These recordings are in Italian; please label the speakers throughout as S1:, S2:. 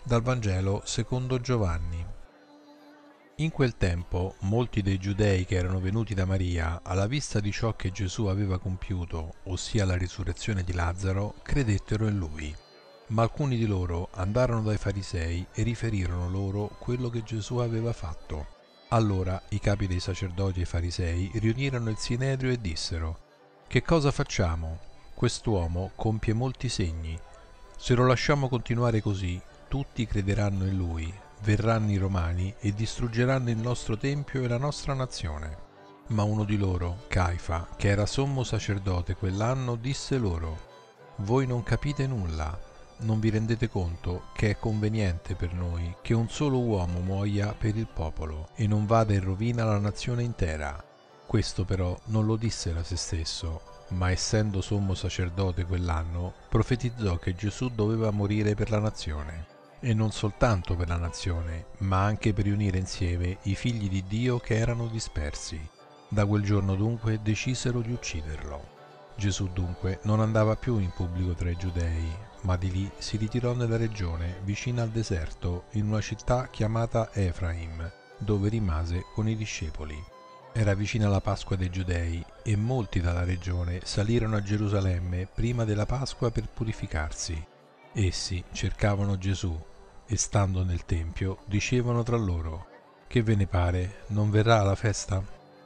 S1: Dal Vangelo secondo Giovanni. In quel tempo molti dei giudei che erano venuti da Maria, alla vista di ciò che Gesù aveva compiuto, ossia la risurrezione di Lazzaro, credettero in lui. Ma alcuni di loro andarono dai farisei e riferirono loro quello che Gesù aveva fatto. Allora i capi dei sacerdoti e i farisei riunirono il Sinedrio e dissero: «Che cosa facciamo? Quest'uomo compie molti segni. Se lo lasciamo continuare così, tutti crederanno in lui, verranno i Romani e distruggeranno il nostro Tempio e la nostra nazione». Ma uno di loro, Caifa, che era sommo sacerdote quell'anno, disse loro: «Voi non capite nulla, non vi rendete conto che è conveniente per noi che un solo uomo muoia per il popolo e non vada in rovina la nazione intera». Questo però non lo disse da se stesso, ma essendo sommo sacerdote quell'anno, profetizzò che Gesù doveva morire per la nazione. E non soltanto per la nazione, ma anche per riunire insieme i figli di Dio che erano dispersi. Da quel giorno dunque decisero di ucciderlo. Gesù dunque non andava più in pubblico tra i giudei, ma di lì si ritirò nella regione vicina al deserto, in una città chiamata Efraim, dove rimase con i discepoli. Era vicina la Pasqua dei Giudei e molti dalla regione salirono a Gerusalemme prima della Pasqua per purificarsi. Essi cercavano Gesù e, stando nel Tempio, dicevano tra loro: «Che ve ne pare? Non verrà alla festa?»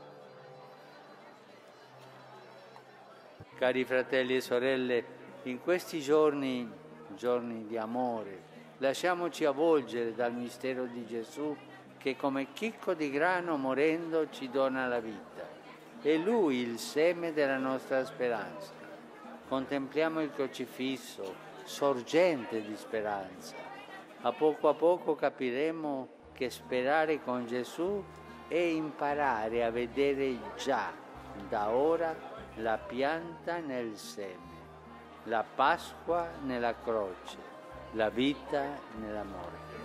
S2: Cari fratelli e sorelle, in questi giorni, giorni di amore, lasciamoci avvolgere dal mistero di Gesù che come chicco di grano morendo ci dona la vita. È Lui il seme della nostra speranza. Contempliamo il crocifisso, sorgente di speranza. A poco capiremo che sperare con Gesù è imparare a vedere già da ora la pianta nel seme, la Pasqua nella croce, la vita nell'amore.